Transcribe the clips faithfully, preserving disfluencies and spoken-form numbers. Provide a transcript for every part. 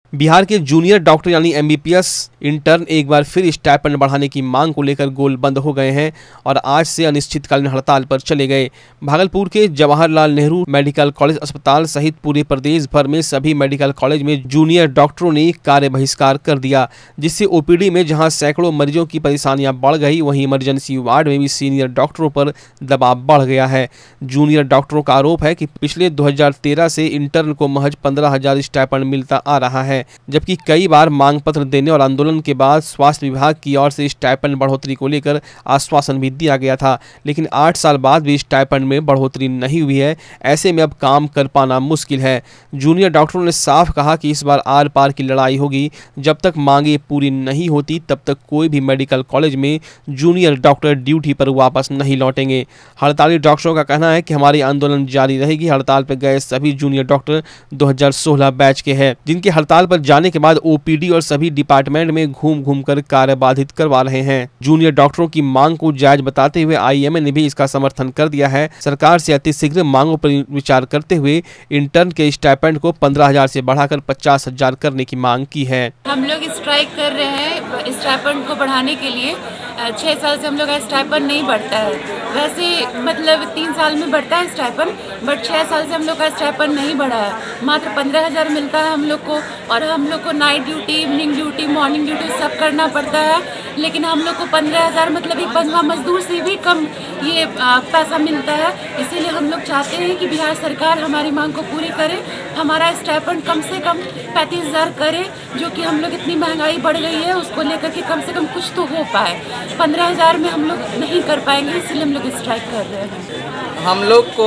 बिहार के junior doctor यानी MBBS intern एक बार फिर स्टाइपेंड बढ़ाने की मांग को लेकर गोलबंद हो गए हैं और आज से अनिश्चितकालीन हड़ताल पर चले गए। भागलपुर के जवाहरलाल नेहरू मेडिकल कॉलेज अस्पताल सहित पूरे प्रदेश भर में सभी मेडिकल कॉलेज में जूनियर डॉक्टरों ने कार्य बहिष्कार कर दिया, जिससे ओपीडी में जहां सैकड़ों मरीजों की परेशानियां बढ़ गई, वहीं इमरजेंसी वार्ड में भी सीनियर डॉक्टरों पर दबाव बढ़ गया है। जूनियर डॉक्टरों का आरोप है कि पिछले दो हजार तेरह से इंटर्न को महज पंद्रह हजार स्टाइपेंड मिलता आ रहा है, जबकि कई बार मांग पत्र देने और आंदोलन के बाद स्वास्थ्य विभाग की ओर से स्टाइपेंड बढ़ोतरी को लेकर आश्वासन भी दिया गया था, लेकिन आठ साल बाद भी स्टाइपेंड में बढ़ोतरी नहीं हुई है। ऐसे में अब काम कर पाना मुश्किल है। जूनियर डॉक्टरों ने साफ कहा कि इस बार आर पार की लड़ाई होगी। जब तक मांगे पूरी नहीं होती तब तक कोई भी मेडिकल कॉलेज में जूनियर डॉक्टर ड्यूटी पर वापस नहीं लौटेंगे। हड़ताली डॉक्टरों का कहना है कि हमारी आंदोलन जारी रहेगी। हड़ताल पर गए सभी जूनियर डॉक्टर दो हजार सोलह बैच के हैं, जिनके हड़ताल पर जाने के बाद ओपीडी और सभी डिपार्टमेंट में घूम घूम कर कार्य बाधित करवा रहे हैं। जूनियर डॉक्टरों की मांग को जायज बताते हुए आईएमए ने भी इसका समर्थन कर दिया है। सरकार से अतिशीघ्र मांगों पर विचार करते हुए इंटर्न के स्टाइपेंड को पंद्रह हजार से बढ़ाकर पचास हजार करने की मांग की है। हम लोग स्ट्राइक कर रहे हैं स्टाइपेंड को बढ़ाने के लिए। छह साल से हम लोग का स्टाइपेंड नहीं बढ़ता है। वैसे मतलब तीन साल में बढ़ता है स्टाइपेंड, बट छह साल से हम लोग का स्टाइपेंड नहीं बढ़ा है। मात्र पंद्रह हजार मिलता है हम लोग को, और हम लोग को night duty, evening duty, morning duty सब करना पड़ता है। लेकिन हम लोग को पंद्रह हजार मतलब एक बंधुआ मजदूर से भी कम ये पैसा मिलता है। इसीलिए हम लोग चाहते हैं कि बिहार सरकार हमारी मांग को पूरी करे, हमारा स्टाइपेंड कम से कम पैंतीस हजार करे, जो कि हम लोग इतनी महंगाई बढ़ गई है उसको लेकर के कम से कम कुछ तो हो पाए। पंद्रह हजार में हम लोग नहीं कर पाएंगे, इसलिए हम लोग स्ट्राइक कर रहे हैं। हम लोग को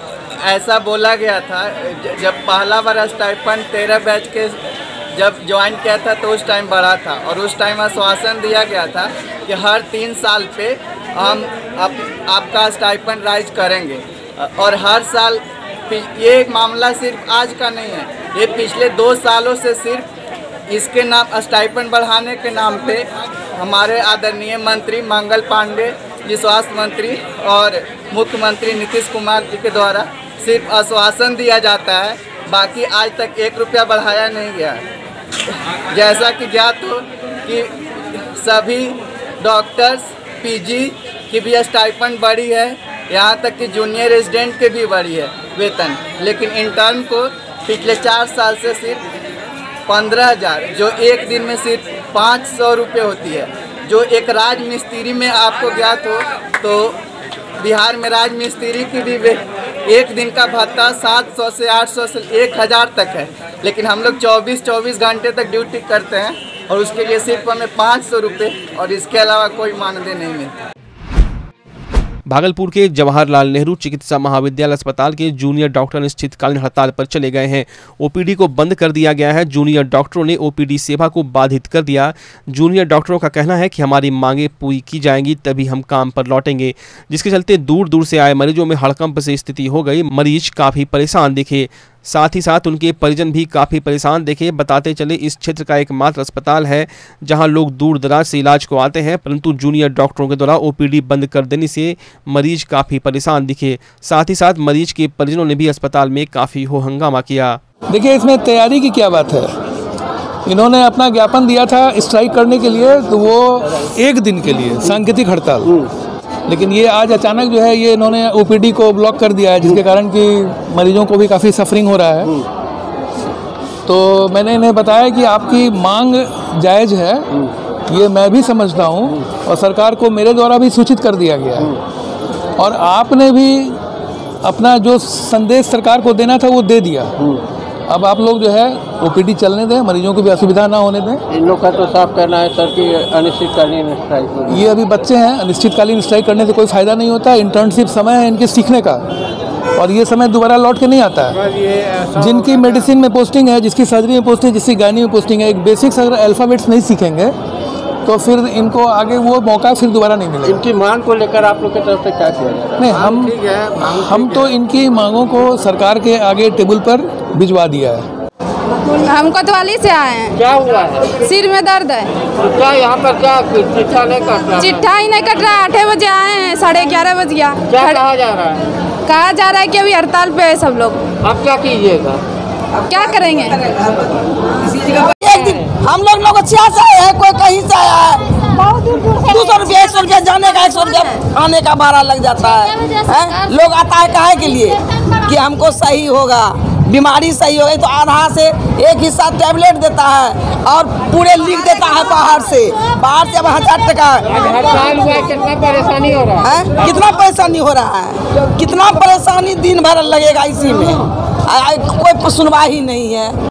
ऐसा बोला गया था, जब पहला बार स्टाइपेंड तेरह बैच के जब ज्वाइन किया था तो उस टाइम बढ़ा था, और उस टाइम आश्वासन दिया गया था कि हर तीन साल पे हम आप, आपका स्टाइपेंड राइज करेंगे। और हर साल ये मामला सिर्फ आज का नहीं है, ये पिछले दो सालों से सिर्फ इसके नाम स्टाइपेंड बढ़ाने के नाम पे हमारे आदरणीय मंत्री मंगल पांडे जी, स्वास्थ्य मंत्री, और मुख्यमंत्री नीतीश कुमार जी के द्वारा सिर्फ आश्वासन दिया जाता है, बाकी आज तक एक रुपया बढ़ाया नहीं गया है। जैसा कि ज्ञात हो कि सभी डॉक्टर्स पीजी की भी स्टाइपेंड बढ़ी है, यहाँ तक कि जूनियर रेजिडेंट के भी बढ़ी है वेतन, लेकिन इंटर्न को पिछले चार साल से सिर्फ पंद्रह हजार जो एक दिन में सिर्फ पाँच सौ रुपये होती है। जो एक राज मिस्त्री में आपको ज्ञात हो तो बिहार में राज मिस्त्री की भी एक दिन का भत्ता सात सौ से आठ सौ से एक हज़ार तक है, लेकिन हम लोग चौबीस चौबीस घंटे तक ड्यूटी करते हैं और उसके लिए सिर्फ हमें पाँच सौ रुपये और इसके अलावा कोई मानदेय नहीं मिलता। भागलपुर के जवाहरलाल नेहरू चिकित्सा महाविद्यालय अस्पताल के जूनियर डॉक्टर अनिश्चितकालीन हड़ताल पर चले गए हैं। ओपीडी को बंद कर दिया गया है। जूनियर डॉक्टरों ने ओपीडी सेवा को बाधित कर दिया। जूनियर डॉक्टरों का कहना है कि हमारी मांगे पूरी की जाएंगी तभी हम काम पर लौटेंगे, जिसके चलते दूर दूर से आए मरीजों में हड़कंप से स्थिति हो गई। मरीज काफी परेशान दिखे, साथ ही साथ उनके परिजन भी काफ़ी परेशान दिखे। बताते चले इस क्षेत्र का एकमात्र अस्पताल है जहां लोग दूर दराज से इलाज को आते हैं, परंतु जूनियर डॉक्टरों के द्वारा ओपीडी बंद कर देने से मरीज काफ़ी परेशान दिखे। साथ ही साथ मरीज के परिजनों ने भी अस्पताल में काफ़ी हो हंगामा किया। देखिए, इसमें तैयारी की क्या बात है। इन्होंने अपना ज्ञापन दिया था स्ट्राइक करने के लिए, तो वो एक दिन के लिए सांकेतिक हड़ताल, लेकिन ये आज अचानक जो है ये इन्होंने ओपीडी को ब्लॉक कर दिया है, जिसके कारण कि मरीजों को भी काफ़ी सफरिंग हो रहा है। तो मैंने इन्हें बताया कि आपकी मांग जायज़ है, ये मैं भी समझता हूँ, और सरकार को मेरे द्वारा भी सूचित कर दिया गया है, और आपने भी अपना जो संदेश सरकार को देना था वो दे दिया। अब आप लोग जो है ओपीडी चलने दें, मरीजों को भी असुविधा ना होने दें। इन लोग का तो साफ कहना है सर कि अनिश्चितकालीन स्ट्राइक, ये अभी बच्चे हैं, अनिश्चितकालीन स्ट्राइक करने से कोई फ़ायदा नहीं होता। इंटर्नशिप समय है इनके सीखने का, और ये समय दोबारा लौट के नहीं आता है। जिनकी मेडिसिन में पोस्टिंग है, जिसकी सर्जरी में पोस्टिंग है, जिसकी गायनी में पोस्टिंग है, एक बेसिक्स अगर अल्फ़ाबेट्स नहीं सीखेंगे तो फिर इनको आगे वो मौका फिर दोबारा नहीं मिलेगा। इनकी मांग को लेकर आप लोग की तरफ से क्या किया जा रहा है? नहीं, हम हम तो इनकी मांगों को सरकार के आगे टेबल पर भिजवा दिया है। हम कोतवाली से आए हैं। क्या हुआ है? सिर में दर्द है। तो क्या यहाँ पर क्या चिट्ठा नहीं कट रहा? चिट्ठा ही नहीं कट रहा। आठ बजे आए हैं, साढ़े ग्यारह बज गया। क्या कहा जा रहा है? कहा जा रहा है कि अभी हड़ताल पे है सब लोग। आप क्या कीजिएगा? क्या करेंगे? हम लोग नौगछिया से आए हैं, कोई कहीं से आया है। दो सौ रुपया एक सौ रुपया जाने का, एक सौ रुपया आने का भाड़ा लग जाता है, है? लोग आता है काहे के लिए कि हमको सही होगा, बीमारी सही हो गई तो आधा से एक हिस्सा टैबलेट देता है और पूरे लिख देता है बाहर से। बाहर से अब हजार टका कितना परेशानी हो रहा है, कितना परेशानी हो रहा है, कितना परेशानी दिन भर लगेगा इसी में, कोई सुनवाई ही नहीं है।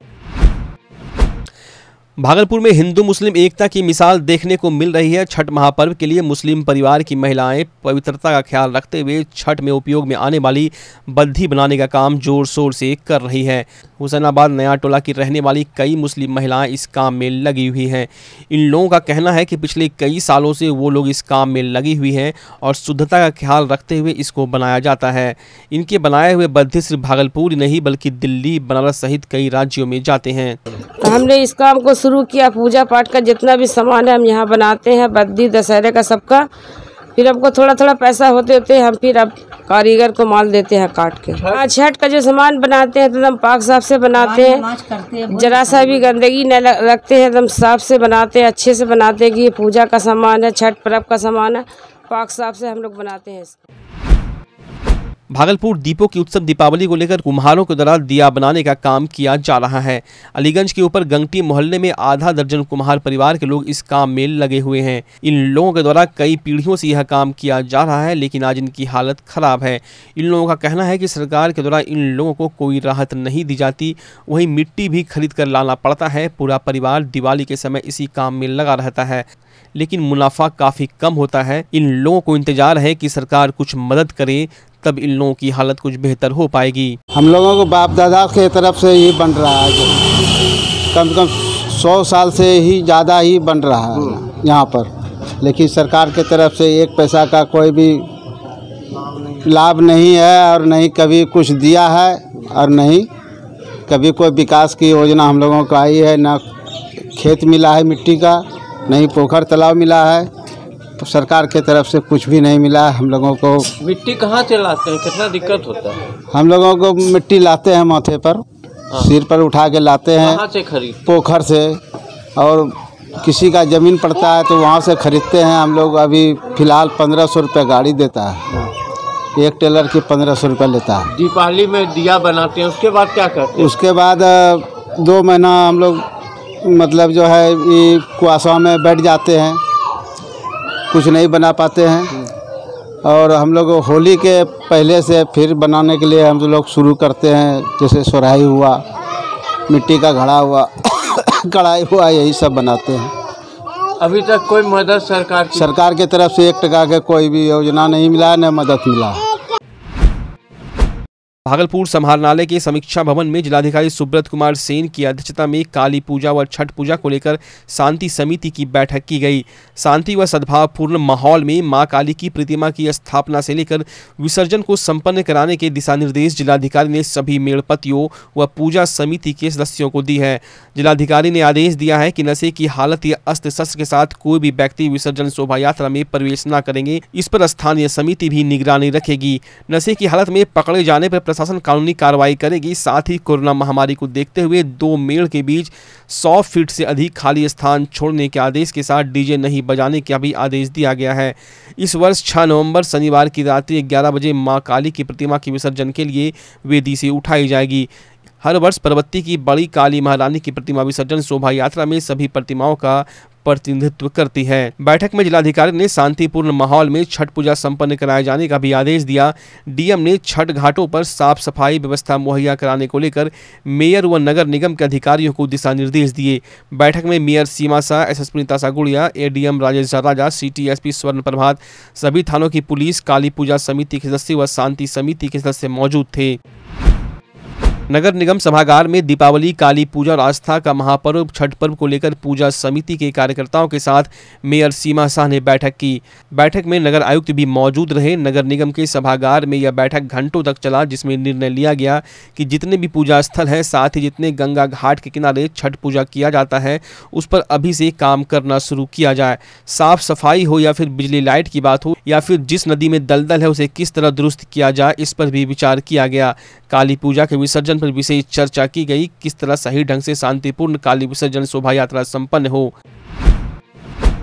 भागलपुर में हिंदू मुस्लिम एकता की मिसाल देखने को मिल रही है। छठ महापर्व के लिए मुस्लिम परिवार की महिलाएं पवित्रता का ख्याल रखते हुए छठ में उपयोग में आने वाली बद्धी बनाने का काम जोर शोर से कर रही है। हुसैनाबाद नया टोला की रहने वाली कई मुस्लिम महिलाएं इस काम में लगी हुई हैं। इन लोगों का कहना है कि पिछले कई सालों से वो लोग इस काम में लगी हुई हैं और शुद्धता का ख्याल रखते हुए इसको बनाया जाता है। इनके बनाए हुए बद्धी सिर्फ भागलपुर नहीं बल्कि दिल्ली, बनारस सहित कई राज्यों में जाते हैं। तो हमने इस काम को शुरू किया, पूजा पाठ का जितना भी सामान है हम यहाँ बनाते हैं, बद्धी दशहरे का सबका। फिर हमको थोड़ा थोड़ा पैसा होते होते हम फिर अब कारीगर को माल देते हैं काट के। हाँ, छठ का जो सामान बनाते हैं एकदम पाक साफ से बनाते हैं, जरा सा भी गंदगी न रखते हैं, एकदम साफ से बनाते हैं, अच्छे से बनाते हैं कि ये पूजा का सामान है, छठ पर्व का सामान है, पाक साफ से हम लोग बनाते हैं। भागलपुर दीपों की उत्सव दीपावली को लेकर कुम्हारों के द्वारा दिया बनाने का काम किया जा रहा है। अलीगंज के ऊपर गंगटी मोहल्ले में आधा दर्जन कुम्हार परिवार के लोग इस काम में लगे हुए हैं। इन लोगों के द्वारा कई पीढ़ियों से यह काम किया जा रहा है, लेकिन आज इनकी हालत खराब है। इन लोगों का कहना है कि सरकार के द्वारा इन लोगों को कोई राहत नहीं दी जाती, वहीं मिट्टी भी खरीद कर लाना पड़ता है। पूरा परिवार दिवाली के समय इसी काम में लगा रहता है, लेकिन मुनाफा काफ़ी कम होता है। इन लोगों को इंतजार है कि सरकार कुछ मदद करे, तब इन लोगों की हालत कुछ बेहतर हो पाएगी। हम लोगों को बाप दादा के तरफ से ही बन रहा है, कम से कम सौ साल से ही ज़्यादा ही बन रहा है यहाँ पर, लेकिन सरकार के तरफ से एक पैसा का कोई भी लाभ नहीं है और नहीं कभी कुछ दिया है और नहीं कभी कोई विकास की योजना हम लोगों को आई है। ना खेत मिला है मिट्टी का, नहीं पोखर तालाब मिला है, तो सरकार के तरफ से कुछ भी नहीं मिला है हम लोगों को। मिट्टी कहाँ से लाते हैं, कितना दिक्कत होता है? हम लोगों को मिट्टी लाते हैं माथे पर, सिर पर उठा के लाते हैं। कहाँ से खरीद? पोखर से, और किसी का ज़मीन पड़ता है तो वहाँ से खरीदते हैं हम लोग। अभी फ़िलहाल पंद्रह सौ रुपये गाड़ी देता है, एक टेलर की पंद्रह सौ रुपये लेता है। दीपावली में दिया बनाते हैं, उसके बाद क्या करते हैं? उसके बाद दो महीना हम लोग मतलब जो है ये कुआसा में बैठ जाते हैं, कुछ नहीं बना पाते हैं। और हम लोग होली के पहले से फिर बनाने के लिए हम लोग शुरू करते हैं, जैसे सुराही हुआ, मिट्टी का घड़ा हुआ, कढ़ाई हुआ, यही सब बनाते हैं। अभी तक कोई मदद सरकार की सरकार के तरफ से एक टका के कोई भी योजना नहीं मिला, न मदद मिला। भागलपुर समाहरणालय के समीक्षा भवन में जिलाधिकारी सुब्रत कुमार सेन की अध्यक्षता में काली पूजा व छठ पूजा को लेकर शांति समिति की बैठक की गई। शांति व सद्भावपूर्ण माहौल में मां काली की प्रतिमा की स्थापना से लेकर विसर्जन को संपन्न कराने के दिशा निर्देश जिलाधिकारी ने सभी मेड़पतियों व पूजा समिति के सदस्यों को दी है। जिलाधिकारी ने आदेश दिया है कि नशे की हालत या अस्त्र शस्त्र के साथ कोई भी व्यक्ति विसर्जन शोभा यात्रा में प्रवेश न करेंगे, इस पर स्थानीय समिति भी निगरानी रखेगी। नशे की हालत में पकड़े जाने पर प्रशासन कानूनी कार्रवाई करेगी। साथ ही कोरोना महामारी को देखते हुए दो मेड़ के बीच सौ फीट से अधिक खाली स्थान छोड़ने के आदेश के साथ डीजे नहीं बजाने का भी आदेश दिया गया है। इस वर्ष छह नवंबर शनिवार की रात्रि ग्यारह बजे मां काली की प्रतिमा के विसर्जन के लिए वेदी से उठाई जाएगी। हर वर्ष परबत्ती की बड़ी काली महारानी की प्रतिमा विसर्जन शोभा यात्रा में सभी प्रतिमाओं का प्रतिनिधित्व करती है। बैठक में जिलाधिकारी ने शांतिपूर्ण माहौल में छठ पूजा संपन्न कराए जाने का भी आदेश दिया। डीएम ने छठ घाटों पर साफ सफाई व्यवस्था मुहैया कराने को लेकर मेयर व नगर निगम के अधिकारियों को दिशा निर्देश दिए। बैठक में mayor Seema Shah, SSP Neeta Saguriya, ADM Rajesh Raja, city SP Swarn Prabhat, सभी थानों की पुलिस, काली पूजा समिति के सदस्य व शांति समिति के सदस्य मौजूद थे। नगर निगम सभागार में दीपावली, काली पूजा और आस्था का महापर्व छठ पर्व को लेकर पूजा समिति के कार्यकर्ताओं के साथ मेयर सीमा शाह ने बैठक की। बैठक में नगर आयुक्त भी मौजूद रहे। नगर निगम के सभागार में यह बैठक घंटों तक चला, जिसमें निर्णय लिया गया कि जितने भी पूजा स्थल हैं, साथ ही जितने गंगा घाट के किनारे छठ पूजा किया जाता है, उस पर अभी से काम करना शुरू किया जाए। साफ सफाई हो या फिर बिजली लाइट की बात हो या फिर जिस नदी में दलदल है उसे किस तरह दुरुस्त किया जाए, इस पर भी विचार किया गया। काली पूजा के विसर्जन पर विशेष चर्चा की गई। किस तरह सही ढंग से शांतिपूर्ण काली विसर्जन शोभा यात्रा संपन्न हो।